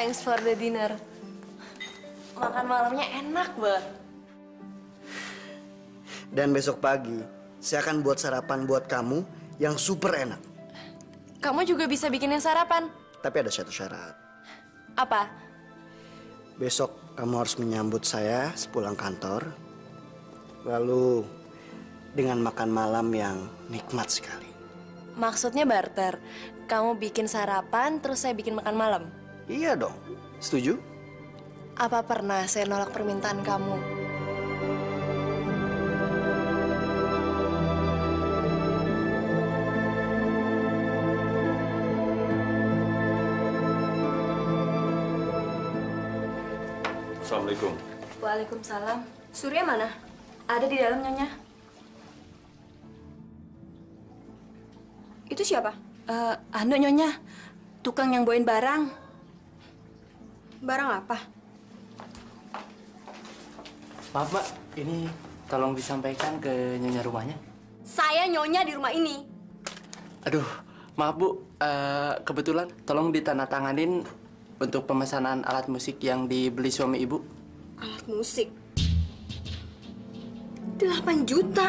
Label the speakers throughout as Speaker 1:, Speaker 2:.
Speaker 1: Thanks for the dinner. Makan malamnya enak banget.
Speaker 2: Dan besok pagi, saya akan buat sarapan buat kamu yang super enak.
Speaker 1: Kamu juga bisa bikinin sarapan.
Speaker 2: Tapi ada satu syarat.
Speaker 1: Apa?
Speaker 2: Besok kamu harus menyambut saya sepulang kantor. Lalu dengan makan malam yang nikmat sekali.
Speaker 1: Maksudnya barter. Kamu bikin sarapan, terus saya bikin makan malam?
Speaker 2: Iya dong. Setuju?
Speaker 1: Apa pernah saya nolak permintaan kamu?
Speaker 3: Assalamualaikum.
Speaker 1: Waalaikumsalam. Surya mana? Ada di dalam, Nyonya.
Speaker 4: Itu siapa? Anu Nyonya, tukang yang bawain barang. Barang apa?
Speaker 5: Maaf Mbak, ini tolong disampaikan ke Nyonya rumahnya.
Speaker 4: Saya Nyonya di rumah ini.
Speaker 5: Aduh, maaf Bu, kebetulan tolong ditandatanganin untuk pemesanan alat musik yang dibeli suami Ibu.
Speaker 4: Alat musik? 8 juta?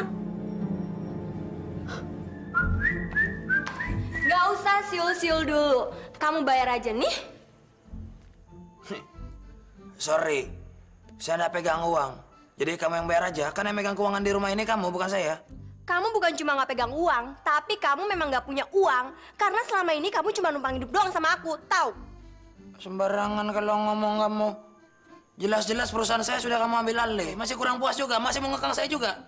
Speaker 4: Gak usah siul-siul dulu. Kamu bayar aja nih.
Speaker 6: Sorry, saya nggak pegang uang. Jadi kamu yang bayar aja. Kan yang megang keuangan di rumah ini kamu, bukan saya.
Speaker 4: Kamu bukan cuma nggak pegang uang, tapi kamu memang nggak punya uang. Karena selama ini kamu cuma numpang hidup doang sama aku, tahu?
Speaker 6: Sembarangan kalau ngomong kamu. Jelas-jelas perusahaan saya sudah kamu ambil alih. Masih kurang puas juga, masih mau ngekang saya juga.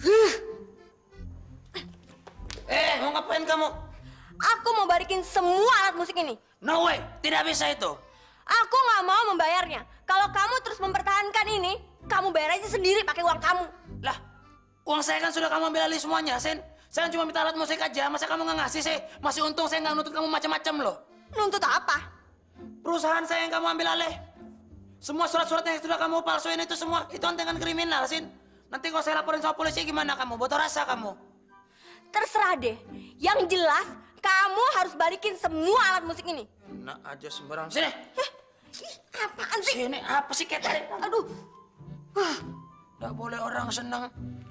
Speaker 6: Mau ngapain kamu?
Speaker 4: Aku mau balikin semua alat musik ini.
Speaker 6: No way, tidak bisa itu.
Speaker 4: Aku nggak mau membayarnya. Kalau kamu terus mempertahankan ini, kamu bayar aja sendiri pakai uang kamu.
Speaker 6: Lah, uang saya kan sudah kamu ambil alih semuanya, Sen. Saya cuma minta alat musik aja, masa kamu nggak ngasih sih? Masih untung saya nggak nuntut kamu macam-macam loh.
Speaker 4: Nuntut apa?
Speaker 6: Perusahaan saya yang kamu ambil alih. Semua surat-surat yang sudah kamu palsuin itu semua, itu dengan kriminal, Sin. Nanti kalau saya laporin sama polisi gimana kamu? Botol rasa kamu.
Speaker 4: Terserah deh. Yang jelas, kamu harus balikin semua alat musik ini.
Speaker 6: Enak aja sembarang. Sini.
Speaker 4: Apaan sih?
Speaker 6: Sini, apa sih kayak tadi?
Speaker 4: Aduh.
Speaker 6: Nggak boleh orang senang.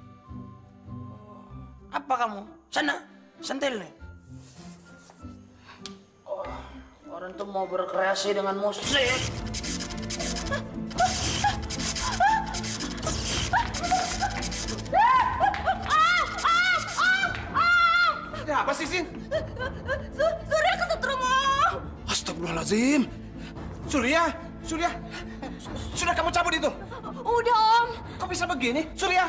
Speaker 6: Apa kamu? Sana, sentil nih. Orang tuh mau berkreasi dengan musik.
Speaker 3: Ada apa sih, Sin?
Speaker 4: Surya kesetrum, Om.
Speaker 3: Astagfirullahaladzim. Surya, sudah kamu cabut itu?
Speaker 4: Udah, Om.
Speaker 3: Kok bisa begini? Surya.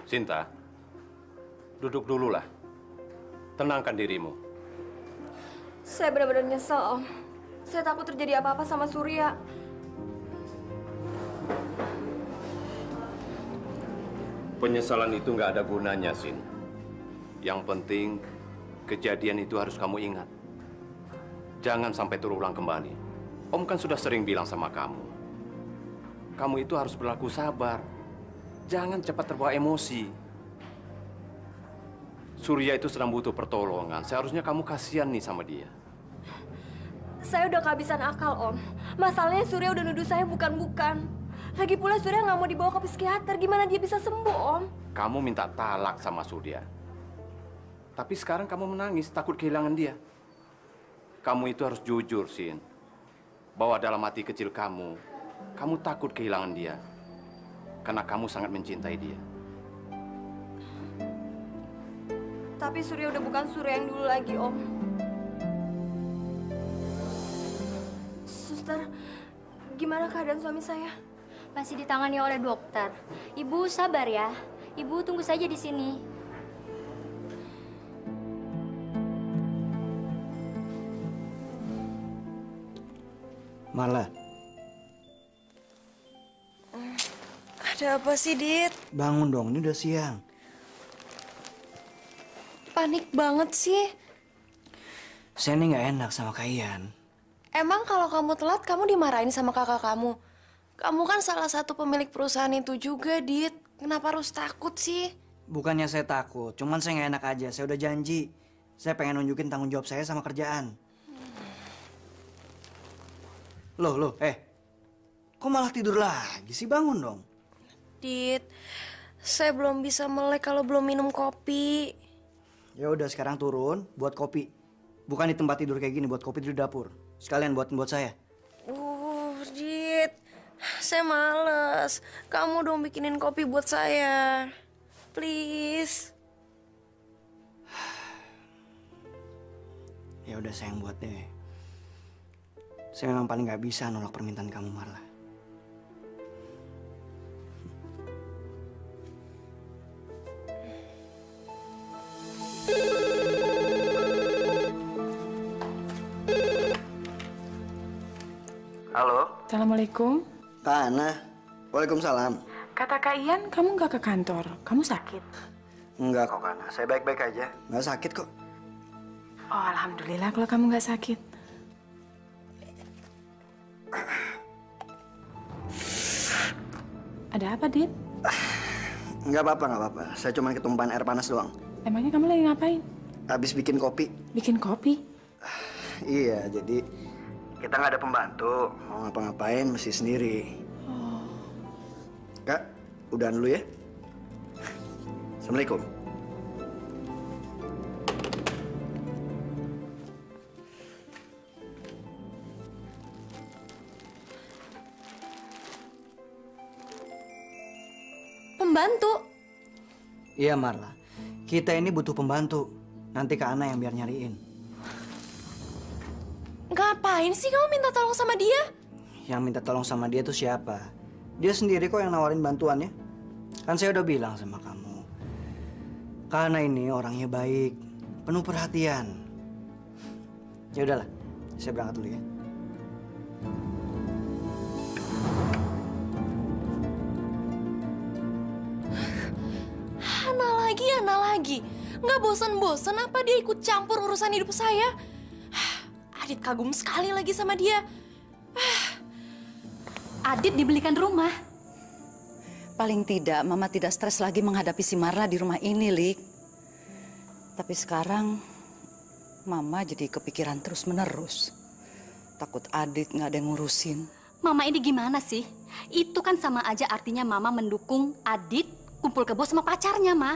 Speaker 7: Sinta, duduk dululah. Tenangkan dirimu.
Speaker 4: Saya benar-benar nyesel, Om. Saya takut terjadi apa-apa sama Surya.
Speaker 7: Penyesalan itu nggak ada gunanya, Sin. Yang penting, kejadian itu harus kamu ingat. Jangan sampai terulang kembali. Om kan sudah sering bilang sama kamu. Kamu itu harus berlaku sabar. Jangan cepat terbawa emosi. Surya itu sedang butuh pertolongan. Seharusnya kamu kasihan nih sama dia.
Speaker 4: Saya udah kehabisan akal, Om. Masalahnya Surya udah nuduh saya bukan-bukan. Lagi pula Surya nggak mau dibawa ke psikiater. Gimana dia bisa sembuh, Om?
Speaker 7: Kamu minta talak sama Surya. Tapi sekarang kamu menangis, takut kehilangan dia. Kamu itu harus jujur, Sin. Bahwa dalam hati kecil kamu takut kehilangan dia. Karena kamu sangat mencintai dia.
Speaker 4: Tapi Surya udah bukan Surya yang dulu lagi, Om. Suster, gimana keadaan suami saya?
Speaker 8: Masih ditangani oleh dokter. Ibu sabar ya. Ibu tunggu saja di sini.
Speaker 2: Marla,
Speaker 1: Ada apa sih, Dit?
Speaker 2: bangun dong, ini udah siang.
Speaker 1: Panik banget sih.
Speaker 2: Saya ini nggak enak sama kalian.
Speaker 1: Emang kalau kamu telat, kamu dimarahin sama kakak kamu? Kamu kan salah satu pemilik perusahaan itu juga, Dit. Kenapa harus takut sih?
Speaker 2: Bukannya saya takut, cuman saya nggak enak aja. Saya udah janji. Saya pengen nunjukin tanggung jawab saya sama kerjaan. Loh, kok malah tidur lagi sih? Bangun dong.
Speaker 1: Dit, saya belum bisa melek kalau belum minum kopi.
Speaker 2: Ya udah sekarang turun buat kopi. Bukan di tempat tidur kayak gini, buat kopi di dapur. Sekalian buatin buat saya.
Speaker 1: Dit, saya males. Kamu dong bikinin kopi buat saya. Please.
Speaker 2: Ya udah saya yang buat deh. Saya memang paling nggak bisa nolak permintaan kamu, Marla. Halo,
Speaker 9: Assalamualaikum.
Speaker 2: Kak Ana. Waalaikumsalam.
Speaker 9: Kata Kak Ian, kamu nggak ke kantor. Kamu sakit?
Speaker 2: Enggak kok, Kak Ana. Saya baik-baik aja. Nggak sakit kok.
Speaker 9: Oh, alhamdulillah kalau kamu nggak sakit. Ada apa, Dit?
Speaker 2: Nggak apa-apa. Saya cuma ketumpahan air panas doang.
Speaker 9: Emangnya kamu lagi ngapain?
Speaker 2: Habis bikin kopi.
Speaker 9: Bikin kopi?
Speaker 2: Iya, jadi kita nggak ada pembantu. Mau ngapa-ngapain mesti sendiri.
Speaker 9: Oh.
Speaker 2: Kak, udahan dulu ya. Assalamualaikum.
Speaker 1: Pembantu?
Speaker 2: Iya, Marla. Kita ini butuh pembantu. Nanti Kak Ana yang biar nyariin.
Speaker 1: Ngapain sih kamu minta tolong sama dia?
Speaker 2: Yang minta tolong sama dia tuh siapa? Dia sendiri kok yang nawarin bantuannya. Kan saya udah bilang sama kamu. Kak Ana ini orangnya baik, penuh perhatian. Ya udahlah, saya berangkat dulu ya.
Speaker 1: Ana lagi. Nggak bosan-bosan apa dia ikut campur urusan hidup saya? Adit kagum sekali lagi sama dia.
Speaker 10: Adit dibelikan rumah. Paling tidak, Mama tidak stres lagi menghadapi si Marla di rumah ini, Lik. Tapi sekarang, Mama jadi kepikiran terus-menerus. Takut Adit nggak ada yang ngurusin.
Speaker 8: Mama ini gimana sih? Itu kan sama aja artinya Mama mendukung Adit kumpul kebo sama pacarnya, Ma.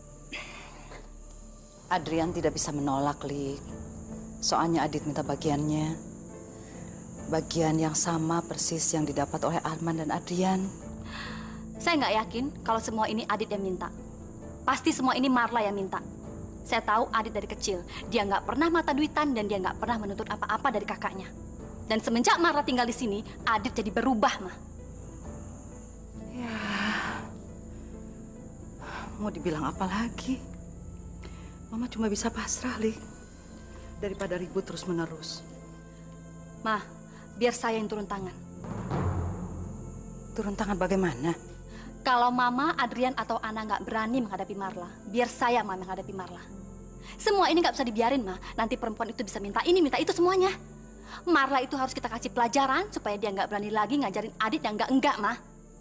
Speaker 10: Adrian tidak bisa menolak, Lik. Soalnya Adit minta bagiannya. Bagian yang sama persis yang didapat oleh Arman dan Adrian.
Speaker 8: Saya nggak yakin kalau semua ini Adit yang minta. Pasti semua ini Marla yang minta. Saya tahu Adit dari kecil. Dia nggak pernah mata duitan dan dia nggak pernah menuntut apa-apa dari kakaknya. Dan semenjak Marla tinggal di sini, Adit jadi berubah, Ma.
Speaker 9: Ya,
Speaker 10: Mau dibilang apa lagi? Mama cuma bisa pasrah, Lik. Daripada ribut terus-menerus.
Speaker 8: Ma, biar saya yang turun tangan.
Speaker 10: Turun tangan bagaimana?
Speaker 8: Kalau Mama, Adrian, atau Ana nggak berani menghadapi Marla, biar saya Ma menghadapi Marla. Semua ini nggak bisa dibiarin, Ma. Nanti perempuan itu bisa minta ini, minta itu semuanya. Marla itu harus kita kasih pelajaran supaya dia nggak berani lagi ngajarin Adit yang enggak, Ma.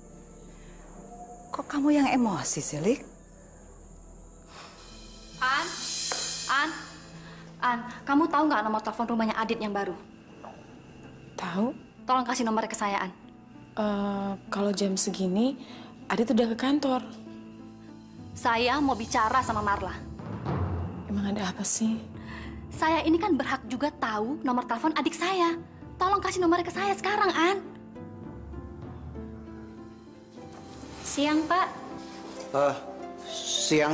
Speaker 10: Kok kamu yang emosi sih, Lik?
Speaker 8: An, kamu tahu nggak nomor telepon rumahnya Adit yang baru?
Speaker 9: Tahu?
Speaker 8: Tolong kasih nomornya ke saya, An.
Speaker 9: Kalau jam segini, Adit udah ke kantor.
Speaker 8: Saya mau bicara sama Marla.
Speaker 9: Emang ada apa sih?
Speaker 8: Saya ini kan berhak juga tahu nomor telepon adik saya. Tolong kasih nomornya ke saya sekarang, An.
Speaker 11: Siang, Pak.
Speaker 2: Siang.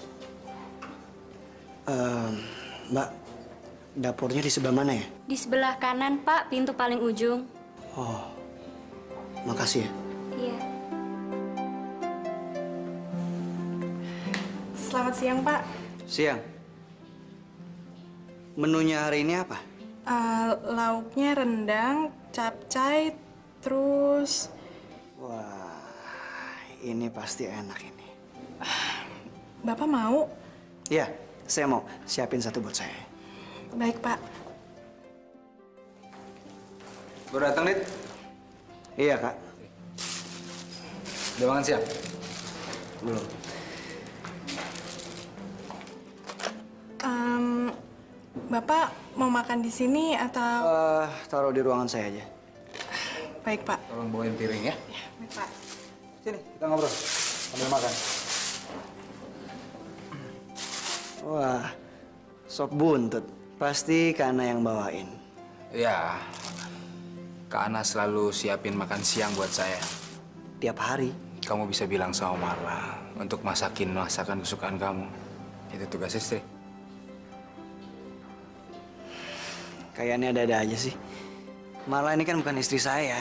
Speaker 2: Mbak, dapurnya di sebelah mana ya?
Speaker 11: Di sebelah kanan, Pak, pintu paling ujung.
Speaker 2: Oh, makasih ya.
Speaker 11: Iya.
Speaker 12: Selamat siang, Pak.
Speaker 2: Siang. Menunya hari ini apa?
Speaker 12: Lauknya rendang, capcay, terus...
Speaker 2: Wah, ini pasti enak ini.
Speaker 12: Bapak mau?
Speaker 2: Iya, saya mau. Siapin satu buat saya.
Speaker 12: Baik, Pak.
Speaker 3: Baru datang, Dit?
Speaker 2: Iya, Kak.
Speaker 3: Udah makan siang?
Speaker 2: Belum.
Speaker 12: Bapak mau makan di sini atau...
Speaker 2: Taruh di ruangan saya aja.
Speaker 12: Baik, Pak.
Speaker 3: Tolong bawain piring ya.
Speaker 12: Baik, Pak.
Speaker 3: Sini, kita ngobrol. Sambil makan.
Speaker 2: Wah, sop buntut. Pasti Kana yang bawain.
Speaker 3: Ya, Kak Ana selalu siapin makan siang buat saya.
Speaker 2: Tiap hari.
Speaker 3: Kamu bisa bilang sama Marla untuk masakin masakan kesukaan kamu. Itu tugas istri.
Speaker 2: Kayaknya ada-ada aja sih. Marla ini kan bukan istri saya.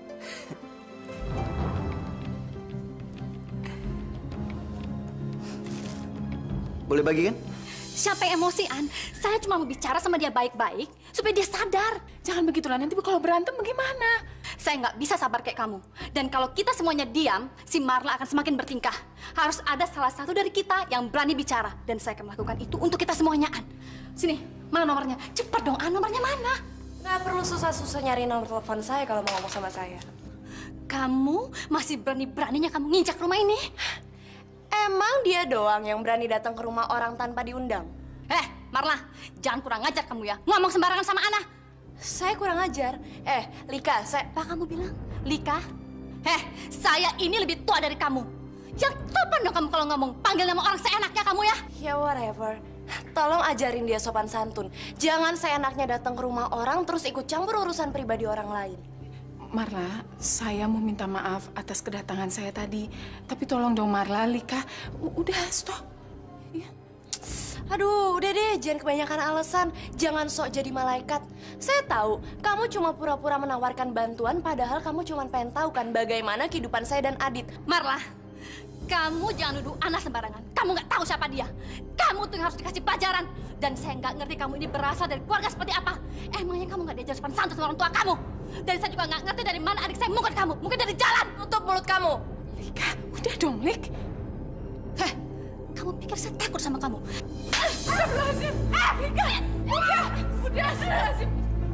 Speaker 2: Boleh bagi kan?
Speaker 8: Siapa yang emosi, An? Saya cuma mau bicara sama dia baik-baik supaya dia sadar.
Speaker 9: Jangan begitulah, nanti kalau berantem bagaimana?
Speaker 8: Saya nggak bisa sabar kayak kamu. Dan kalau kita semuanya diam, si Marla akan semakin bertingkah. Harus ada salah satu dari kita yang berani bicara. Dan saya akan melakukan itu untuk kita semuanya, An. Sini, mana nomornya? Cepat dong, An. Nomornya mana?
Speaker 1: Nggak perlu susah-susah nyari nomor telepon saya kalau mau ngomong sama saya.
Speaker 8: Kamu masih berani-beraninya kamu nginjak rumah ini?
Speaker 1: Emang dia doang yang berani datang ke rumah orang tanpa diundang?
Speaker 8: Marla, jangan kurang ajar kamu ya. Ngomong sembarangan sama Ana.
Speaker 1: Saya kurang ajar. Lika, apa
Speaker 8: kamu bilang? Lika? Saya ini lebih tua dari kamu. Yang sopan dong kamu kalau ngomong. Panggil nama orang seenaknya kamu ya.
Speaker 1: Ya whatever. Tolong ajarin dia sopan santun. Jangan seenaknya datang ke rumah orang terus ikut campur urusan pribadi orang lain.
Speaker 9: Marla, saya mau minta maaf atas kedatangan saya tadi. Tapi tolong dong Marla, Lika. Udah, stop. Ya.
Speaker 1: Aduh, udah deh, jangan kebanyakan alasan. Jangan sok jadi malaikat. Saya tahu, kamu cuma pura-pura menawarkan bantuan, padahal kamu cuma pengen tahu kan bagaimana kehidupan saya dan Adit.
Speaker 8: Marla, kamu jangan nuduh Ana sembarangan. Kamu nggak tahu siapa dia. Kamu tuh yang harus dikasih pelajaran. Dan saya nggak ngerti kamu ini berasal dari keluarga seperti apa. Emangnya kamu nggak diajar sopan santun sama orang tua kamu? Dan saya juga nggak ngerti dari mana adik saya mungkin kamu. Mungkin dari jalan.
Speaker 1: Tutup mulut kamu.
Speaker 9: Lika, udah dong, Lik.
Speaker 8: Kamu pikir saya takut sama kamu?
Speaker 4: Astagfirullahaladzim! Lika! Lika! Udah, astagfirullahaladzim!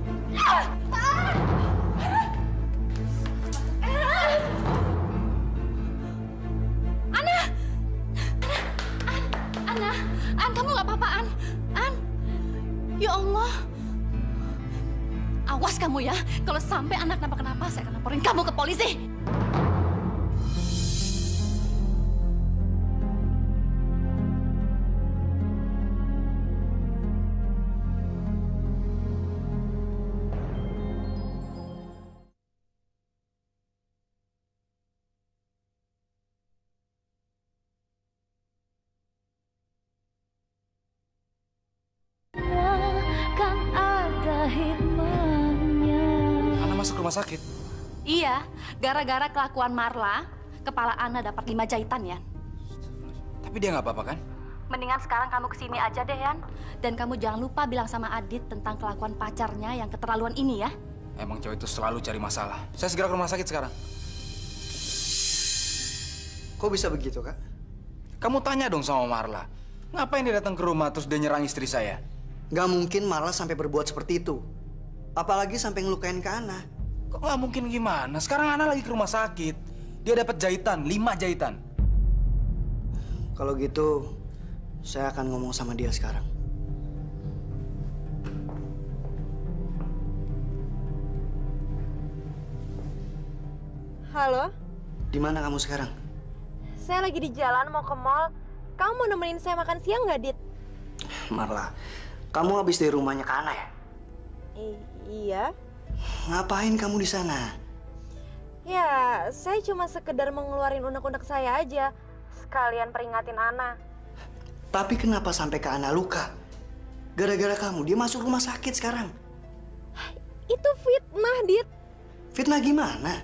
Speaker 8: An, kamu nggak apa-apa, An? Ya Allah. Awas kamu ya, kalau sampai anak kenapa-kenapa, saya akan laporin kamu ke polisi.
Speaker 3: Ana masuk rumah sakit?
Speaker 8: Iya, gara-gara kelakuan Marla, kepala Ana dapat 5 jahitan ya.
Speaker 3: Tapi dia nggak apa-apa kan?
Speaker 8: Mendingan sekarang kamu kesini aja deh, Yan. Dan kamu jangan lupa bilang sama Adit tentang kelakuan pacarnya yang keterlaluan ini ya.
Speaker 3: Emang cowok itu selalu cari masalah. Saya segera ke rumah sakit sekarang.
Speaker 2: Kok bisa begitu, Kak?
Speaker 3: Kamu tanya dong sama Marla. Ngapain dia datang ke rumah terus dia nyerang istri saya?
Speaker 2: Nggak mungkin Marla sampai berbuat seperti itu. Apalagi sampai ngelukain Kak Ana.
Speaker 3: Kok nggak mungkin gimana? Sekarang Ana lagi ke rumah sakit. Dia dapat jahitan, 5 jahitan.
Speaker 2: Kalau gitu, saya akan ngomong sama dia sekarang.
Speaker 1: Halo,
Speaker 2: Di mana kamu sekarang?
Speaker 1: saya lagi di jalan mau ke mall. Kamu mau nemenin saya makan siang nggak, Dit?
Speaker 2: Marla, kamu habis dari rumahnya Kak Ana ya?
Speaker 1: Iya.
Speaker 2: Ngapain kamu di sana?
Speaker 1: Ya, saya cuma sekedar mau ngeluarin unek-unek saya aja. Sekalian peringatin Ana.
Speaker 2: Tapi kenapa sampai Kak Ana luka? Gara-gara kamu, dia masuk rumah sakit sekarang.
Speaker 1: Itu fitnah, Dit.
Speaker 2: Fitnah gimana?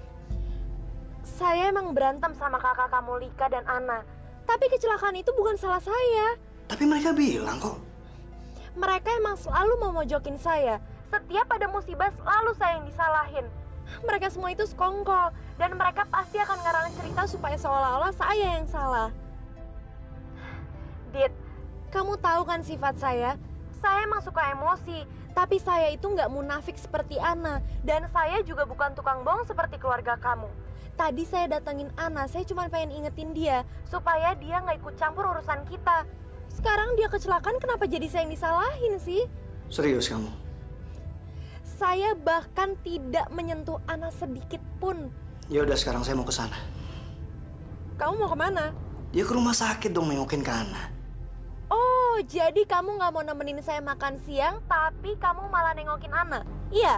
Speaker 1: Saya emang berantem sama kakak kamu Lika dan Ana. Tapi kecelakaan itu bukan salah saya.
Speaker 2: Tapi mereka bilang kok.
Speaker 1: Mereka emang selalu mau mojokin saya. Setiap ada musibah selalu saya yang disalahin. Mereka semua itu sekongkol. Dan mereka pasti akan ngarang cerita supaya seolah-olah saya yang salah. Dit, kamu tahu kan sifat saya? Saya emang suka emosi. Tapi saya itu nggak munafik seperti Ana. Dan saya juga bukan tukang bohong seperti keluarga kamu. Tadi saya datengin Ana, saya cuma pengen ingetin dia supaya dia nggak ikut campur urusan kita. Sekarang dia kecelakaan, kenapa jadi saya yang disalahin sih?
Speaker 2: Serius kamu?
Speaker 1: Saya bahkan tidak menyentuh Ana sedikit pun.
Speaker 2: Ya udah, sekarang saya mau ke sana.
Speaker 1: Kamu mau kemana?
Speaker 2: Dia ke rumah sakit dong nengokin Kak Ana.
Speaker 1: Oh, jadi kamu nggak mau nemenin saya makan siang, tapi kamu malah nengokin Ana? Iya?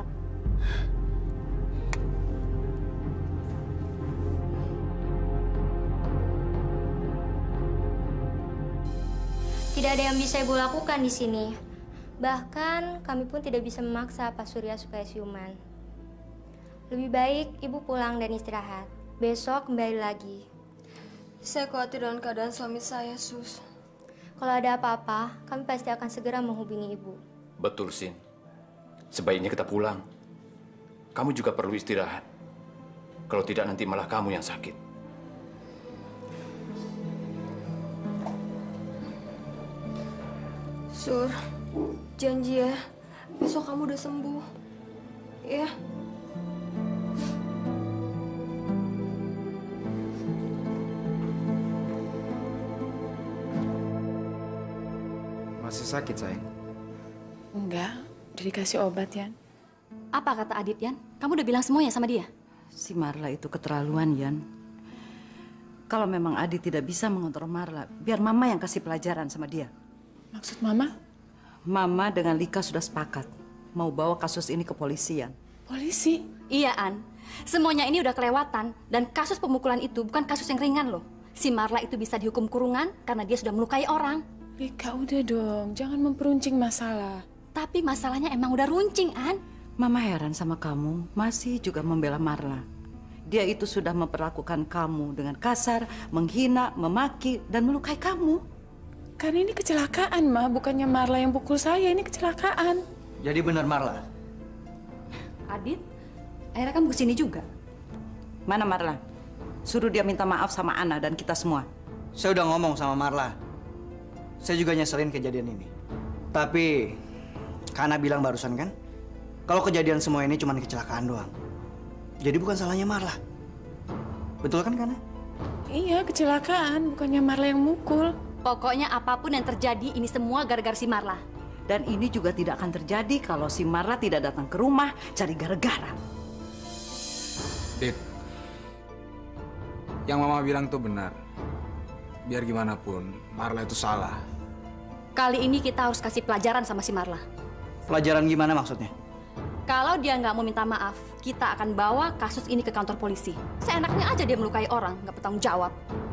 Speaker 11: Tidak ada yang bisa Ibu lakukan di sini. Bahkan kami pun tidak bisa memaksa Pak Surya supaya siuman. Lebih baik Ibu pulang dan istirahat. Besok kembali lagi.
Speaker 4: Saya khawatir dengan keadaan suami saya, Sus.
Speaker 11: Kalau ada apa-apa, kami pasti akan segera menghubungi Ibu.
Speaker 7: Betul, Sin. Sebaiknya kita pulang. Kamu juga perlu istirahat. Kalau tidak, nanti malah kamu yang sakit.
Speaker 4: Sur, janji ya, besok kamu udah sembuh. Ya.
Speaker 3: Masih sakit, sayang?
Speaker 9: Enggak, udah dikasih obat, Yan.
Speaker 8: Apa kata Adit, Yan? Kamu udah bilang semuanya sama dia?
Speaker 10: Si Marla itu keterlaluan, Yan. Kalau memang Adit tidak bisa mengontrol Marla, biar Mama yang kasih pelajaran sama dia.
Speaker 9: Maksud Mama?
Speaker 10: Mama dengan Lika sudah sepakat mau bawa kasus ini ke polisi, Yan.
Speaker 9: Polisi?
Speaker 8: Iya, An. Semuanya ini udah kelewatan. Dan kasus pemukulan itu bukan kasus yang ringan loh. Si Marla itu bisa dihukum kurungan karena dia sudah melukai orang.
Speaker 9: Lika, udah dong. Jangan memperuncing masalah.
Speaker 8: Tapi masalahnya emang udah runcing, An.
Speaker 10: Mama heran sama kamu, masih juga membela Marla. Dia itu sudah memperlakukan kamu dengan kasar, menghina, memaki, dan melukai kamu.
Speaker 9: Karena ini kecelakaan, Ma. Bukannya Marla yang pukul saya, ini kecelakaan.
Speaker 2: Jadi benar Marla?
Speaker 8: Adit, akhirnya kamu kesini juga.
Speaker 10: Mana Marla? Suruh dia minta maaf sama Ana dan kita semua.
Speaker 2: Saya udah ngomong sama Marla. Saya juga nyeselin kejadian ini. Tapi, Kana bilang barusan kan, kalau kejadian semua ini cuma kecelakaan doang. Jadi bukan salahnya Marla. Betul kan, Kana?
Speaker 9: Iya, kecelakaan. Bukannya Marla yang mukul.
Speaker 8: Pokoknya apapun yang terjadi, ini semua gara-gara si Marla.
Speaker 10: Dan ini juga tidak akan terjadi kalau si Marla tidak datang ke rumah cari gara-gara.
Speaker 3: Dit, yang Mama bilang tuh benar. Biar gimana pun, Marla itu salah.
Speaker 8: Kali ini kita harus kasih pelajaran sama si Marla.
Speaker 2: Pelajaran gimana maksudnya?
Speaker 8: Kalau dia nggak mau minta maaf, kita akan bawa kasus ini ke kantor polisi. Seenaknya aja dia melukai orang, nggak bertanggung jawab.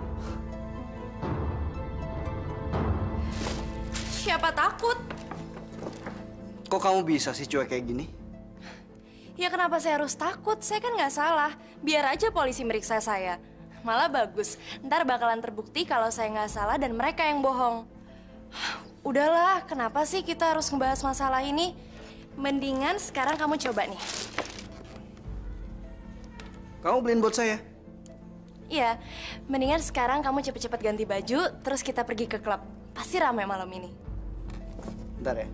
Speaker 1: Siapa takut?
Speaker 2: Kok kamu bisa sih cuek kayak gini?
Speaker 1: Ya kenapa saya harus takut? Saya kan nggak salah. Biar aja polisi meriksa saya.
Speaker 4: malah bagus. Ntar bakalan terbukti kalau saya nggak salah dan mereka yang bohong. Udahlah, kenapa sih kita harus ngebahas masalah ini? Mendingan sekarang kamu coba nih.
Speaker 2: Kamu beliin buat saya?
Speaker 4: Iya, mendingan sekarang kamu cepet-cepet ganti baju, terus kita pergi ke klub. Pasti ramai malam ini.
Speaker 2: Bentar ya.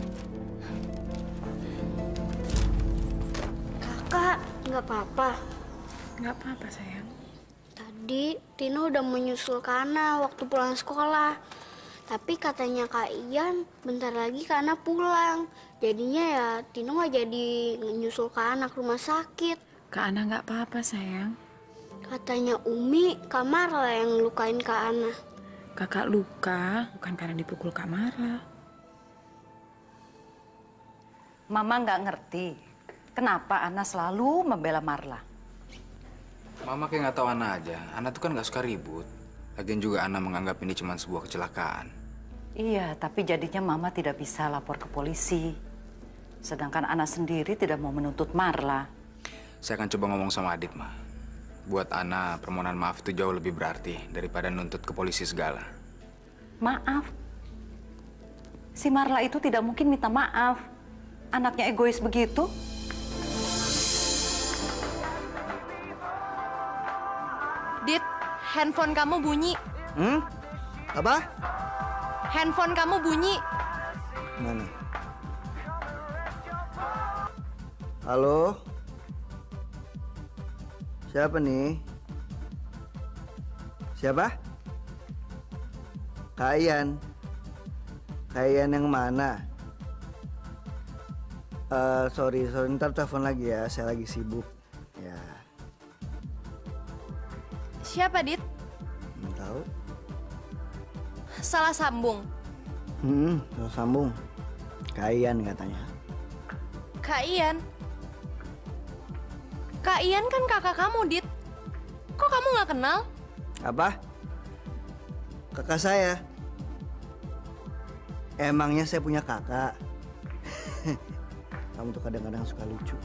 Speaker 11: Kak, nggak apa-apa.
Speaker 9: Nggak apa-apa, sayang.
Speaker 11: Tadi Tino udah menyusul Kana waktu pulang sekolah. Tapi katanya Kak Ian bentar lagi Kana pulang. Jadinya ya Tino nggak jadi nyusul Kana ke rumah sakit.
Speaker 9: Kak Ana nggak apa-apa, sayang.
Speaker 11: Katanya Umi, Kak Marla yang lukain Kak Ana.
Speaker 9: Kakak luka bukan karena dipukul Kak Marla.
Speaker 10: Mama nggak ngerti kenapa Ana selalu membela Marla.
Speaker 3: Mama kayak nggak tahu Ana aja. Ana tuh kan nggak suka ribut. Lagian juga Ana menganggap ini cuma sebuah kecelakaan.
Speaker 10: Iya, tapi jadinya Mama tidak bisa lapor ke polisi. Sedangkan Ana sendiri tidak mau menuntut Marla.
Speaker 3: Saya akan coba ngomong sama Adit, Ma. Buat Ana, permohonan maaf itu jauh lebih berarti daripada nuntut ke polisi segala.
Speaker 10: Maaf? Si Marla itu tidak mungkin minta maaf. Anaknya egois begitu.
Speaker 4: Dit, handphone kamu bunyi.
Speaker 2: Apa?
Speaker 4: Handphone kamu bunyi.
Speaker 2: Mana? Halo? Siapa nih? Siapa? Kak Ian. Kak Ian yang mana? Sorry, ntar telepon lagi ya, saya lagi sibuk. Ya.
Speaker 4: Siapa, Dit?
Speaker 2: Belum tahu.
Speaker 4: Salah sambung.
Speaker 2: Salah sambung. Kak Ian katanya.
Speaker 4: Kak Ian? Kak Ian kan kakak kamu, Dit. Kok kamu nggak kenal?
Speaker 2: Apa? Kakak saya. Emangnya saya punya kakak? Kamu tuh kadang-kadang suka lucu.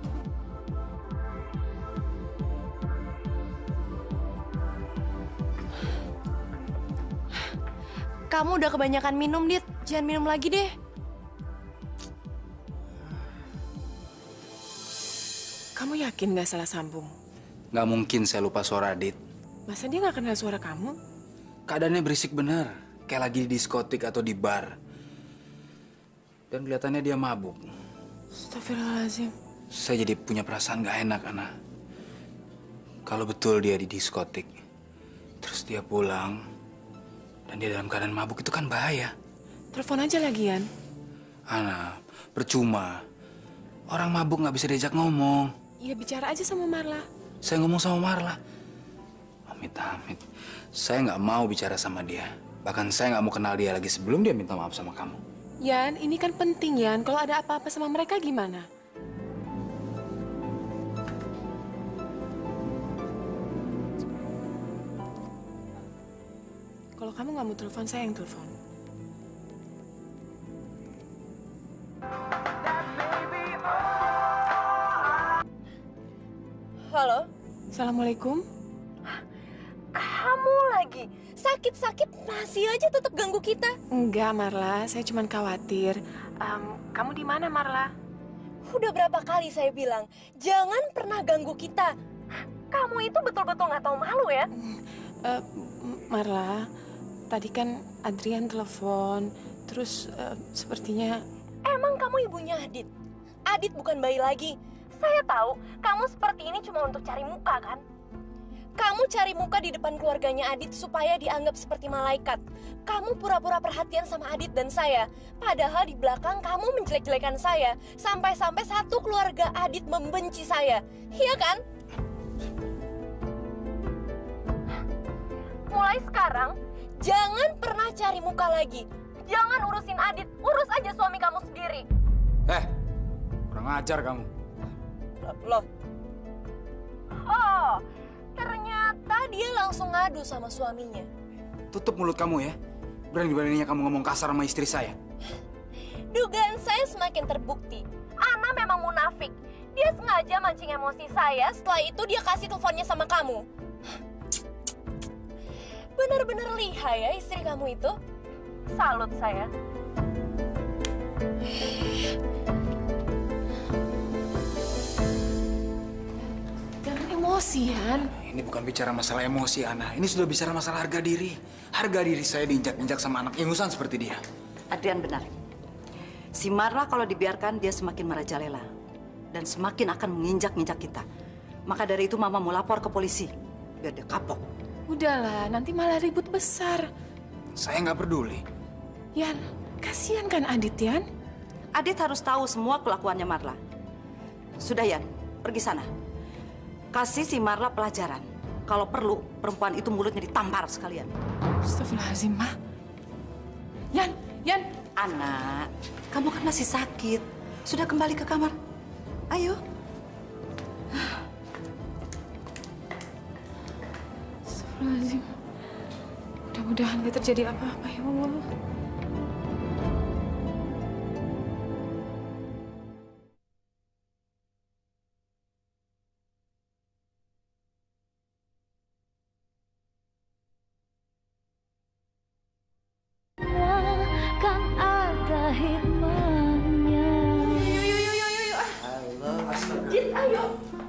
Speaker 4: Kamu udah kebanyakan minum, Dit. Jangan minum lagi deh.
Speaker 9: Kamu yakin nggak salah sambung?
Speaker 3: Nggak mungkin saya lupa suara Adit.
Speaker 9: Masa dia nggak kenal suara kamu?
Speaker 3: Keadaannya berisik bener. Kayak lagi di diskotik atau di bar. Dan kelihatannya dia mabuk.
Speaker 9: Astagfirullahaladzim.
Speaker 3: Saya jadi punya perasaan nggak enak, Ana. Kalau betul dia di diskotik, terus dia pulang, dan dia dalam keadaan mabuk, itu kan bahaya.
Speaker 9: Telepon aja lagi, Yan.
Speaker 3: Ana, percuma. Orang mabuk nggak bisa diajak ngomong.
Speaker 9: Ya bicara aja sama Marla.
Speaker 3: Saya ngomong sama Marla. Amit-amit. Saya nggak mau bicara sama dia. Bahkan saya nggak mau kenal dia lagi sebelum dia minta maaf sama kamu.
Speaker 9: Yan, ini kan penting, Yan. Kalau ada apa-apa sama mereka gimana? Kalau kamu nggak mau telepon, saya yang telepon.
Speaker 4: Halo?
Speaker 9: Assalamualaikum.
Speaker 4: Kamu lagi? Sakit-sakit masih aja tetap ganggu kita?
Speaker 9: Enggak, Marla. Saya cuma khawatir. Kamu di mana, Marla?
Speaker 4: Udah berapa kali saya bilang, jangan pernah ganggu kita. Kamu itu betul-betul nggak tahu malu ya?
Speaker 9: Marla, tadi kan Adrian telepon. Terus sepertinya...
Speaker 4: Emang kamu ibunya Adit? Adit bukan bayi lagi. Saya tahu kamu seperti ini cuma untuk cari muka kan? Kamu cari muka di depan keluarganya Adit supaya dianggap seperti malaikat. Kamu pura-pura perhatian sama Adit dan saya. Padahal di belakang kamu menjelek-jelekan saya. Sampai-sampai satu keluarga Adit membenci saya. Iya kan? Mulai sekarang, jangan pernah cari muka lagi. Jangan urusin Adit, urus aja suami kamu sendiri.
Speaker 3: Kurang ajar kamu.
Speaker 4: Loh. Oh, ternyata dia langsung ngadu sama suaminya.
Speaker 3: Tutup mulut kamu ya. Berani-beraninya kamu ngomong kasar sama istri saya.
Speaker 4: Dugaan saya semakin terbukti. Ana memang munafik. Dia sengaja mancing emosi saya, setelah itu dia kasih teleponnya sama kamu. Benar-benar lihai ya istri kamu itu. Salut saya.
Speaker 9: Jangan emosian.
Speaker 3: Ini bukan bicara masalah emosi, Ana. Ini sudah bicara masalah harga diri. Harga diri saya diinjak-injak sama anak ingusan seperti dia.
Speaker 10: Adrian benar. Si Marla kalau dibiarkan dia semakin merajalela dan semakin akan menginjak-injak kita. Maka dari itu Mama mau lapor ke polisi biar dia kapok.
Speaker 9: Udahlah, nanti malah ribut besar.
Speaker 3: Saya nggak peduli.
Speaker 9: Yan, kasihan kan Adit, Yan?
Speaker 10: Adit harus tahu semua kelakuannya Marla. Sudah, Yan, pergi sana. Kasih si Marla pelajaran. Kalau perlu, perempuan itu mulutnya ditampar sekalian.
Speaker 9: Astagfirullahaladzim, Ma. Yan,
Speaker 10: Anak, kamu kan masih sakit. Sudah kembali ke kamar. Ayo.
Speaker 9: Astagfirullahaladzim. Mudah-mudahan gak terjadi apa-apa ya Allah.
Speaker 13: Kan ada hikmahnya.
Speaker 4: Dit, ayo.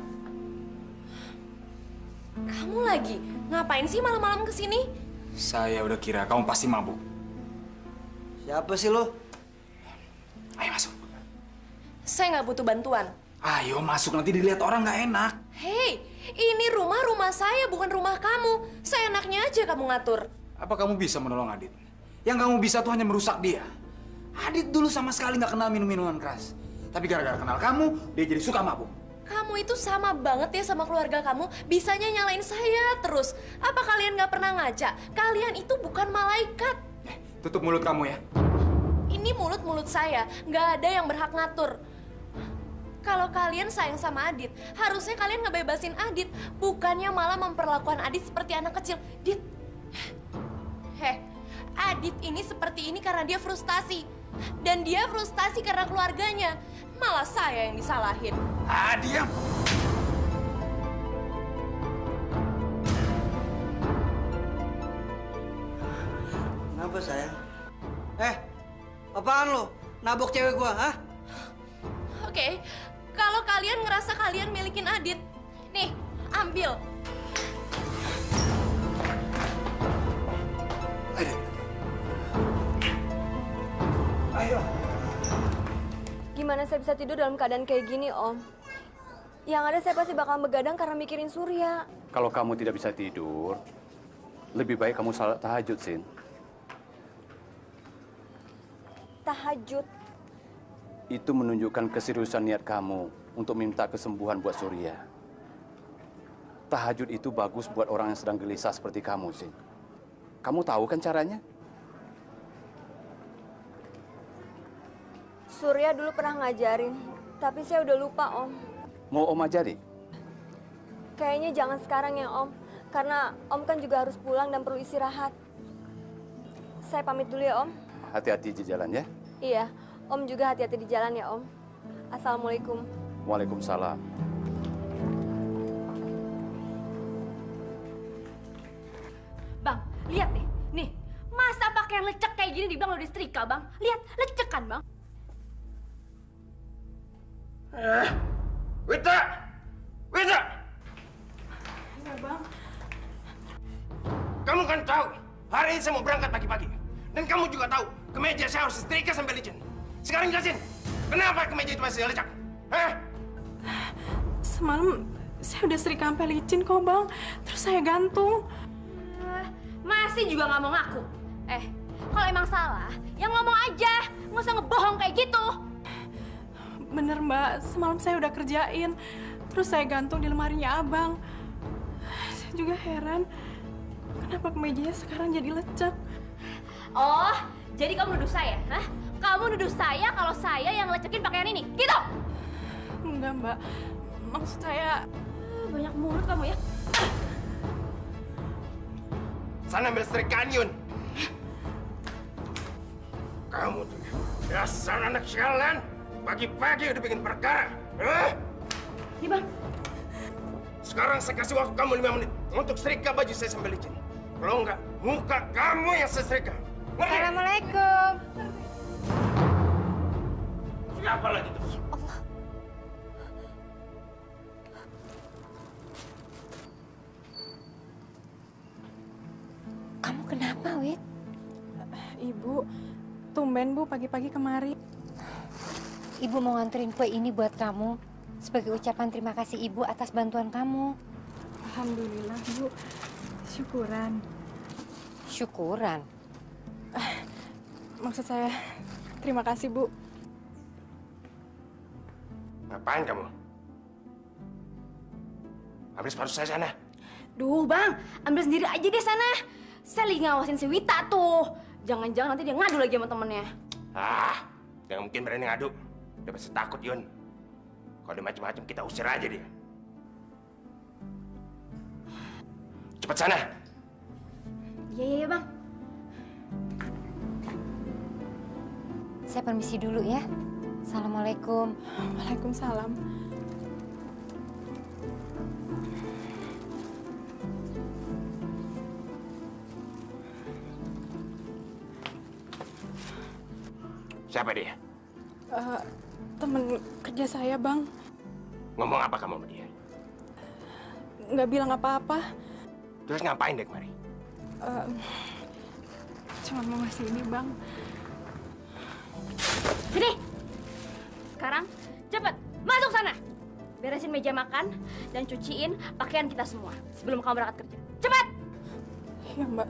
Speaker 4: Kamu lagi ngapain sih malam-malam kesini?
Speaker 3: Saya udah kira kamu pasti mabuk.
Speaker 2: Siapa sih lo?
Speaker 3: Ayo masuk.
Speaker 4: Saya nggak butuh bantuan.
Speaker 3: Ayo masuk, nanti dilihat orang nggak enak.
Speaker 4: Hei, ini rumah saya, bukan rumah kamu. Seenaknya aja kamu ngatur.
Speaker 3: Apa kamu bisa menolong Adit? Yang kamu bisa tuh hanya merusak dia. Adit dulu sama sekali nggak kenal minum-minuman keras. Tapi gara-gara kenal kamu, dia jadi suka mabuk.
Speaker 4: Kamu itu sama banget ya sama keluarga kamu. Bisanya nyalain saya terus. Apa kalian nggak pernah ngaca? Kalian itu bukan malaikat.
Speaker 3: Tutup mulut kamu ya.
Speaker 4: Ini mulut saya. Nggak ada yang berhak ngatur. Kalau kalian sayang sama Adit, harusnya kalian ngebebasin Adit. Bukannya malah memperlakukan Adit seperti anak kecil. Dit. Adit ini seperti ini karena dia frustasi. Dan dia frustasi karena keluarganya. Malah saya yang disalahin.
Speaker 3: Diam.
Speaker 2: Kenapa sayang? Apaan lo? Nabok cewek gua, hah?
Speaker 4: Oke, kalau kalian ngerasa kalian milikin Adit, nih, ambil.
Speaker 3: Ayo.
Speaker 1: Gimana saya bisa tidur dalam keadaan kayak gini, Om? Yang ada saya pasti bakal begadang karena mikirin Surya.
Speaker 7: Kalau kamu tidak bisa tidur, lebih baik kamu salat tahajud, Sin.
Speaker 1: Tahajud.
Speaker 7: Itu menunjukkan keseriusan niat kamu untuk minta kesembuhan buat Surya. Tahajud itu bagus buat orang yang sedang gelisah seperti kamu, Sin. Kamu tahu kan caranya?
Speaker 1: Surya dulu pernah ngajarin, tapi saya udah lupa, Om.
Speaker 7: Mau Om ajari?
Speaker 1: Kayaknya jangan sekarang ya, Om. Karena Om kan juga harus pulang dan perlu istirahat. Saya pamit dulu ya, Om.
Speaker 7: Hati-hati di jalan ya.
Speaker 1: Iya, Om juga hati-hati di jalan ya, Om. Assalamualaikum.
Speaker 7: Waalaikumsalam.
Speaker 8: Bang, lihat deh. Nih, masa pakaian lecek kayak gini dibilang udah disetrika, Bang? Lihat, lecek kan, Bang?
Speaker 7: Wita! Wita!
Speaker 12: Ya, Bang.
Speaker 7: Kamu kan tahu, hari ini saya mau berangkat pagi-pagi. Dan kamu juga tahu, kemeja saya harus setrika sampai licin. Sekarang jelasin, kenapa kemeja itu masih lecek?
Speaker 12: Semalam saya udah setrika sampai licin kok, Bang. Terus saya gantung.
Speaker 8: Masih juga nggak mau ngaku. Kalau emang salah, ya ngomong aja. Nggak usah ngebohong kayak gitu.
Speaker 12: Bener, Mbak. Semalam saya udah kerjain. Terus saya gantung di lemarinya Abang. Saya juga heran. Kenapa kemejanya sekarang jadi lecek?
Speaker 8: Oh, jadi kamu nuduh saya, hah? Kamu nuduh saya kalau saya yang lecekin pakaian ini, gitu?
Speaker 12: Enggak, Mbak. Maksud saya...
Speaker 8: Banyak mulut kamu ya.
Speaker 7: Sana ambil setrika Yun. Kamu tuh, dasar anak sialan. Pagi-pagi udah bikin perkara.
Speaker 8: Nih, Bang.
Speaker 7: Sekarang saya kasih waktu kamu 5 menit untuk setrika baju saya sampai licin. Kalau enggak,
Speaker 14: muka kamu yang setrika.
Speaker 11: Assalamualaikum.
Speaker 14: Siapa lagi tuh?
Speaker 11: Allah. Kamu kenapa, Wit?
Speaker 12: Ibu, tumben Bu pagi-pagi kemari.
Speaker 11: Ibu mau nganterin kue ini buat kamu sebagai ucapan terima kasih Ibu atas bantuan kamu.
Speaker 12: Alhamdulillah, Bu. Syukuran.
Speaker 11: Syukuran?
Speaker 12: Maksud saya, terima kasih, Bu.
Speaker 14: Ngapain kamu? Ambil sepatu saya sana.
Speaker 8: Duh, Bang, ambil sendiri aja deh sana. Saya lagi ngawasin si Wita tuh. Jangan-jangan nanti dia ngadu lagi sama temennya.
Speaker 14: Ah, dia nggak mungkin berani ngadu. Dia pasti takut, Yun. Kalau dia macam-macam, kita usir aja dia. Cepat sana.
Speaker 11: Iya, Bang. Saya permisi dulu ya. Assalamualaikum.
Speaker 12: Waalaikumsalam.
Speaker 14: Siapa dia?
Speaker 12: Temen kerja saya, Bang.
Speaker 14: Ngomong apa kamu sama dia?
Speaker 12: Nggak bilang apa-apa.
Speaker 14: Terus ngapain dia kemari?
Speaker 12: Cuma mau ngasih ini, Bang.
Speaker 8: Sini. Sekarang cepet masuk sana. Beresin meja makan dan cuciin pakaian kita semua sebelum kamu berangkat kerja. Cepat.
Speaker 12: Iya, Mbak.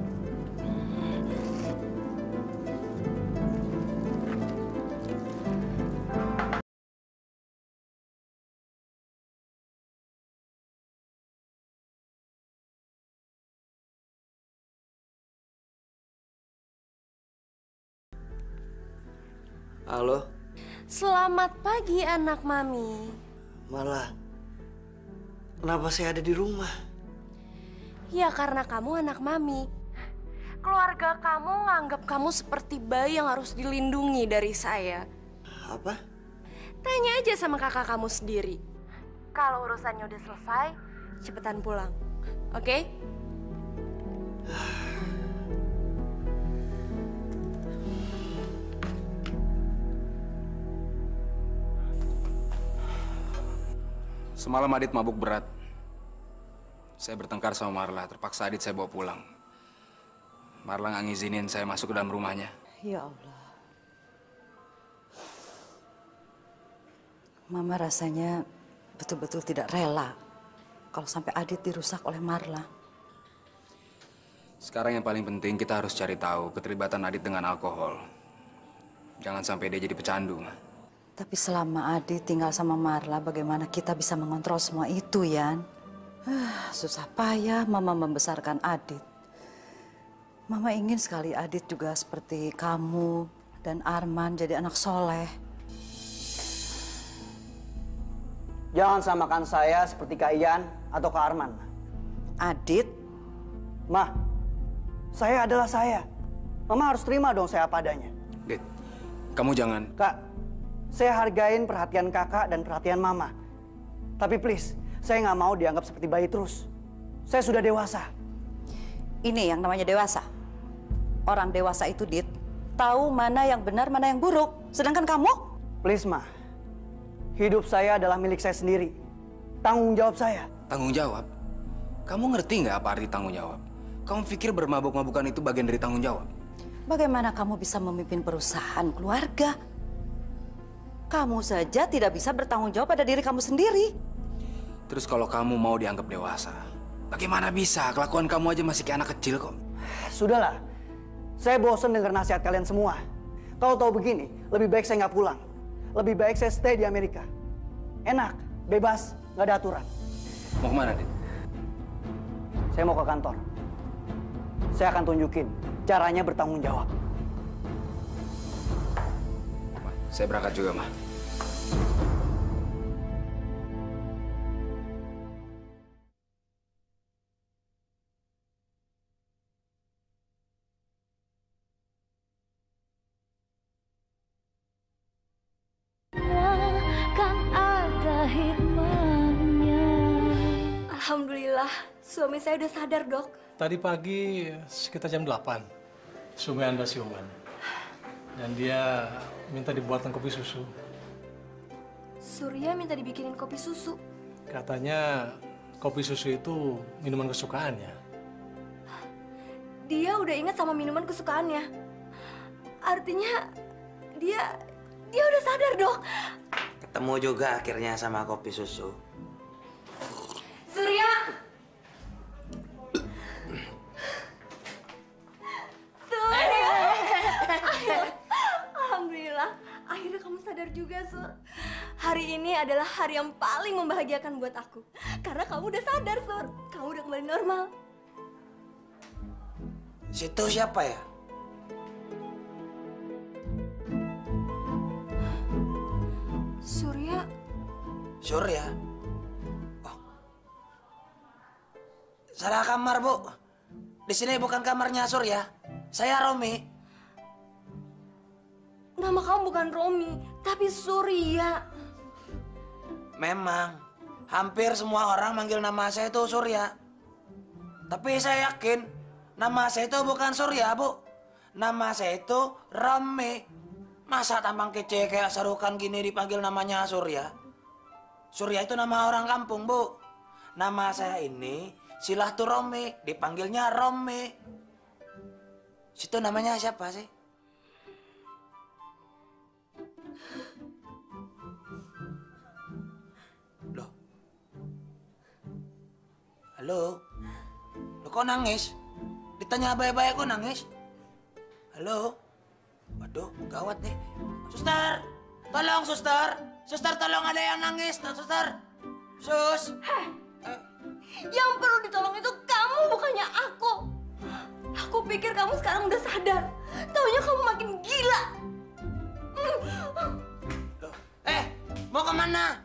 Speaker 2: Halo?
Speaker 1: Selamat pagi anak mami.
Speaker 2: Malah, kenapa saya ada di rumah?
Speaker 1: Ya karena kamu anak mami. Keluarga kamu nganggap kamu seperti bayi yang harus dilindungi dari saya.
Speaker 2: Apa?
Speaker 1: Tanya aja sama kakak kamu sendiri. Kalau urusannya udah selesai, cepetan pulang. Oke?
Speaker 3: Semalam Adit mabuk berat. Saya bertengkar sama Marla, terpaksa Adit saya bawa pulang. Marla nggak ngizinin saya masuk ke dalam rumahnya.
Speaker 10: Ya Allah. Mama rasanya betul-betul tidak rela kalau sampai Adit dirusak oleh Marla.
Speaker 3: Sekarang yang paling penting kita harus cari tahu keterlibatan Adit dengan alkohol. Jangan sampai dia jadi pecandu.
Speaker 10: Tapi selama Adit tinggal sama Marla, bagaimana kita bisa mengontrol semua itu, Yan? Susah payah Mama membesarkan Adit. Mama ingin sekali Adit juga seperti kamu dan Arman jadi anak soleh.
Speaker 2: Jangan samakan saya seperti Kak Ian atau Kak Arman.
Speaker 10: Adit?
Speaker 2: Ma, saya adalah saya. Mama harus terima dong saya apa adanya.
Speaker 3: Dit, kamu jangan...
Speaker 2: Kak, saya hargain perhatian kakak dan perhatian mama. Tapi please, saya nggak mau dianggap seperti bayi terus. Saya sudah dewasa.
Speaker 10: Ini yang namanya dewasa. Orang dewasa itu, Dit, tahu mana yang benar, mana yang buruk. Sedangkan kamu?
Speaker 2: Please, Ma. Hidup saya adalah milik saya sendiri. Tanggung jawab saya.
Speaker 3: Tanggung jawab? Kamu ngerti nggak apa arti tanggung jawab? Kamu pikir bermabuk-mabukan itu bagian dari tanggung jawab?
Speaker 10: Bagaimana kamu bisa memimpin perusahaan keluarga? Kamu saja tidak bisa bertanggung jawab pada diri kamu sendiri.
Speaker 3: Terus kalau kamu mau dianggap dewasa, bagaimana bisa? Kelakuan kamu aja masih kayak anak kecil kok.
Speaker 2: Sudahlah. Saya bosan dengar nasihat kalian semua. Kalau tahu begini, lebih baik saya nggak pulang. Lebih baik saya stay di Amerika. Enak, bebas, nggak ada aturan.
Speaker 3: Mau kemana, Dit?
Speaker 2: Saya mau ke kantor. Saya akan tunjukin caranya bertanggung jawab.
Speaker 3: Saya berangkat juga, Ma.
Speaker 13: Kan ada hikmahnya.
Speaker 8: Alhamdulillah, suami saya udah sadar, Dok.
Speaker 15: Tadi pagi sekitar jam 8, Sumi Anda siuman. Dan dia minta dibuatkan kopi susu.
Speaker 11: Surya minta dibikinin kopi susu.
Speaker 15: Katanya kopi susu itu minuman kesukaannya.
Speaker 11: Dia udah ingat sama minuman kesukaannya. Artinya dia udah sadar, Dok.
Speaker 6: Ketemu juga akhirnya sama kopi susu.
Speaker 11: Surya! Surya! Alhamdulillah, akhirnya kamu sadar juga, Sur. Hari ini adalah hari yang paling membahagiakan buat aku. Karena kamu udah sadar, Sur. Kamu udah kembali normal.
Speaker 6: Situ siapa ya?
Speaker 11: Surya.
Speaker 6: Surya? Oh. Salah kamar, Bu. Di sini bukan kamarnya Surya. Saya Romi.
Speaker 11: Nama kamu bukan Romi, tapi Surya.
Speaker 6: Memang, hampir semua orang manggil nama saya itu Surya. Tapi saya yakin, nama saya itu bukan Surya, Bu. Nama saya itu Romi. Masa tampang kece kayak sarukan gini dipanggil namanya Surya? Surya itu nama orang kampung, Bu. Nama saya ini Silaturahmi, dipanggilnya Romi. Situ namanya siapa sih? Loh. Halo? Lo kok nangis? Ditanya baik-baik kok nangis? Halo? Waduh, gawat nih. Suster! Tolong, suster! Suster, tolong ada yang nangis, suster! Sus!
Speaker 11: Yang perlu ditolong itu kamu, bukannya aku. Aku pikir kamu sekarang udah sadar. Taunya kamu makin gila.
Speaker 6: Mau kemana?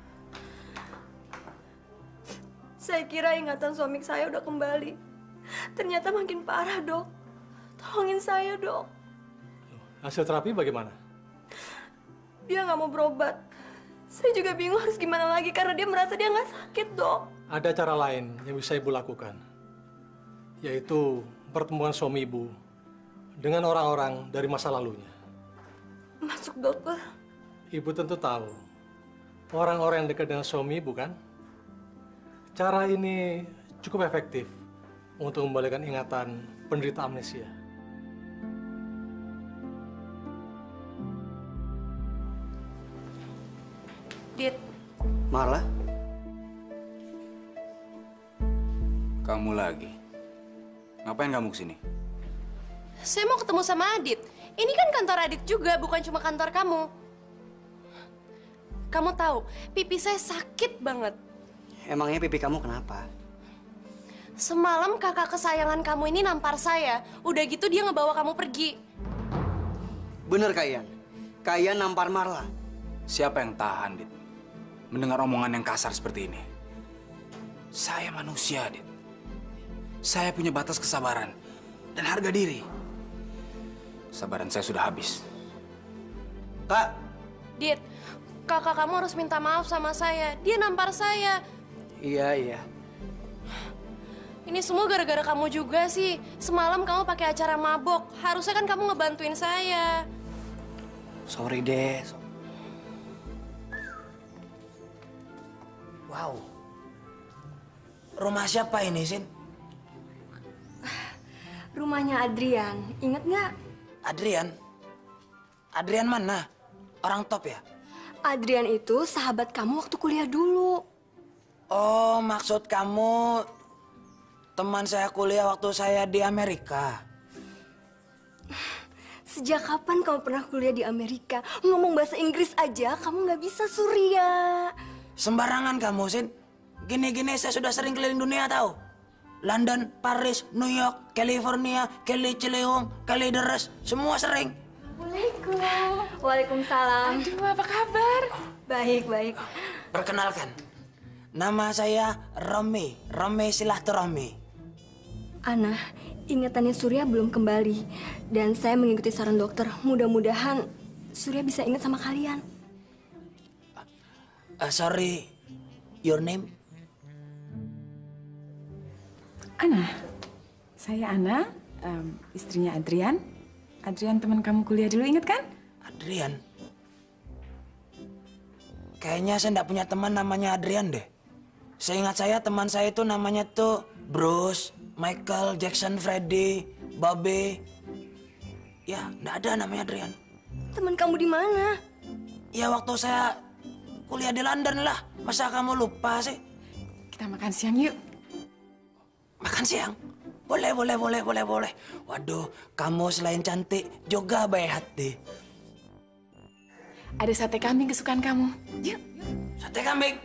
Speaker 11: Saya kira ingatan suami saya udah kembali. Ternyata makin parah, Dok. Tolongin saya, Dok.
Speaker 15: Hasil terapi bagaimana?
Speaker 11: Dia nggak mau berobat. Saya juga bingung harus gimana lagi karena dia merasa dia nggak sakit, Dok.
Speaker 15: Ada cara lain yang bisa Ibu lakukan, yaitu pertemuan suami Ibu dengan orang-orang dari masa lalunya.
Speaker 11: Masuk, dokter.
Speaker 15: Ibu tentu tahu orang-orang yang dekat dengan suami Ibu, kan? Cara ini cukup efektif untuk membalikan ingatan penderita amnesia.
Speaker 11: Dit.
Speaker 2: Marla?
Speaker 3: Kamu lagi? Ngapain kamu kesini?
Speaker 4: Saya mau ketemu sama Adit. Ini kan kantor Adit juga, bukan cuma kantor kamu. Kamu tahu, pipi saya sakit banget.
Speaker 2: Emangnya pipi kamu kenapa?
Speaker 4: Semalam kakak kesayangan kamu ini nampar saya. Udah gitu dia ngebawa kamu pergi.
Speaker 2: Bener, Kak Ian. Kak Ian nampar Marla.
Speaker 3: Siapa yang tahan, Dit? Mendengar omongan yang kasar seperti ini. Saya manusia, Dit. Saya punya batas kesabaran dan harga diri. Kesabaran saya sudah habis.
Speaker 2: Kak!
Speaker 4: Dit, kakak kamu harus minta maaf sama saya. Dia nampar saya.
Speaker 2: Iya.
Speaker 4: Ini semua gara-gara kamu juga sih. Semalam kamu pakai acara mabok. Harusnya kan kamu ngebantuin saya.
Speaker 2: Sorry deh.
Speaker 6: Wow. Rumah siapa ini, Sin?
Speaker 11: Rumahnya Adrian. Ingat nggak?
Speaker 6: Adrian? Adrian mana? Orang top ya?
Speaker 11: Adrian itu sahabat kamu waktu kuliah dulu.
Speaker 6: Oh, maksud kamu teman saya kuliah waktu saya di Amerika.
Speaker 11: Sejak kapan kamu pernah kuliah di Amerika? Ngomong bahasa Inggris aja kamu nggak bisa, Surya.
Speaker 6: Sembarangan kamu, Sin. Gini-gini saya sudah sering keliling dunia tahu. London, Paris, New York, California, Kali Ciliwung, Kali Deres, semua sering.
Speaker 11: Waalaikumsalam.
Speaker 9: Aduh, apa kabar?
Speaker 11: Baik.
Speaker 6: Perkenalkan, nama saya Romi Silaturahmi.
Speaker 11: Ana, ingatannya Surya belum kembali. Dan saya mengikuti saran dokter. Mudah-mudahan Surya bisa ingat sama kalian.
Speaker 6: Sorry, your name?
Speaker 9: Ana, Saya Ana, istrinya Adrian. Adrian teman kamu kuliah dulu, inget kan?
Speaker 6: Adrian? Kayaknya saya nggak punya teman namanya Adrian deh. Seingat saya teman saya itu namanya tuh Bruce, Michael, Jackson, Freddy, Bobby. Ya, nggak ada namanya Adrian.
Speaker 4: Teman kamu di mana?
Speaker 6: Ya waktu saya kuliah di London lah. Masa kamu lupa sih?
Speaker 9: Kita makan siang yuk.
Speaker 6: Makan siang? Boleh. Waduh, kamu selain cantik juga baik hati.
Speaker 9: Ada sate kambing kesukaan kamu. Yuk.
Speaker 6: Sate kambing?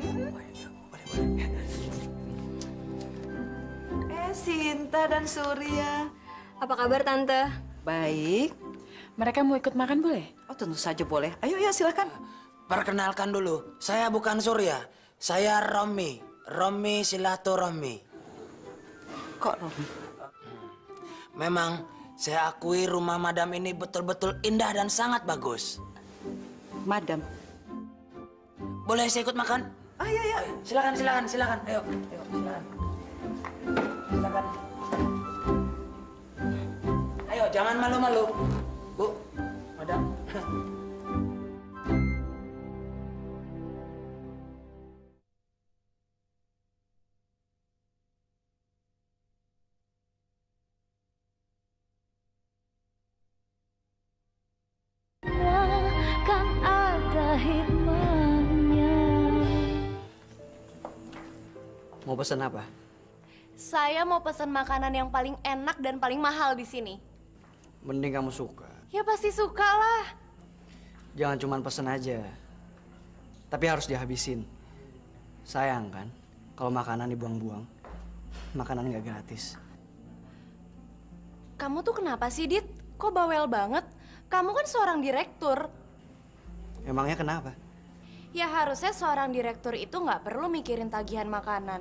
Speaker 16: Sinta dan Surya.
Speaker 4: Apa kabar, Tante?
Speaker 10: Baik.
Speaker 9: Mereka mau ikut makan boleh?
Speaker 10: Oh, tentu saja boleh. Ayo, silakan.
Speaker 6: Perkenalkan dulu, saya bukan Surya. Saya Romi. Romi Silaturahmi.
Speaker 10: Kok Romi?
Speaker 6: Memang saya akui rumah Madam ini betul-betul indah dan sangat bagus.
Speaker 10: Madam?
Speaker 6: Boleh saya ikut makan?
Speaker 10: Ayo.
Speaker 6: Silakan. Ayo, silakan. Silakan. Ayo, jangan malu-malu. Bu, Madam.
Speaker 13: Kan ada hikmahnya.
Speaker 2: Mau pesan apa?
Speaker 1: Saya mau pesan makanan yang paling enak dan paling mahal di sini.
Speaker 2: Mending kamu suka.
Speaker 1: Ya pasti suka lah.
Speaker 2: Jangan cuma pesan aja. Tapi harus dihabisin. Sayang kan, kalau makanan dibuang-buang. Makanan nggak gratis.
Speaker 1: Kamu tuh kenapa sih, Dit? Kok bawel banget? Kamu kan seorang direktur.
Speaker 2: Emangnya kenapa?
Speaker 1: Ya harusnya seorang direktur itu nggak perlu mikirin tagihan makanan.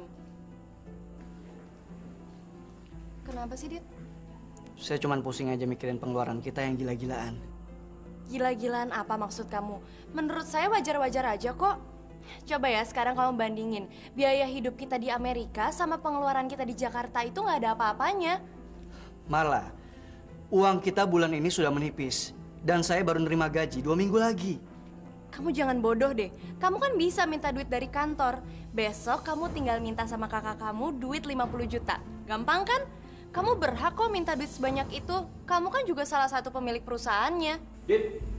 Speaker 1: Kenapa sih, Dit?
Speaker 2: Saya cuma pusing aja mikirin pengeluaran kita yang gila-gilaan.
Speaker 1: Gila-gilaan apa maksud kamu? Menurut saya wajar-wajar aja kok. Coba ya sekarang kamu bandingin. Biaya hidup kita di Amerika sama pengeluaran kita di Jakarta itu nggak ada apa-apanya.
Speaker 2: Malah, uang kita bulan ini sudah menipis. Dan saya baru nerima gaji 2 minggu lagi.
Speaker 1: Kamu jangan bodoh deh. Kamu kan bisa minta duit dari kantor. Besok kamu tinggal minta sama kakak kamu duit 50 juta. Gampang kan? Kamu berhak kok minta duit sebanyak itu. Kamu kan juga salah satu pemilik perusahaannya.
Speaker 3: Dit,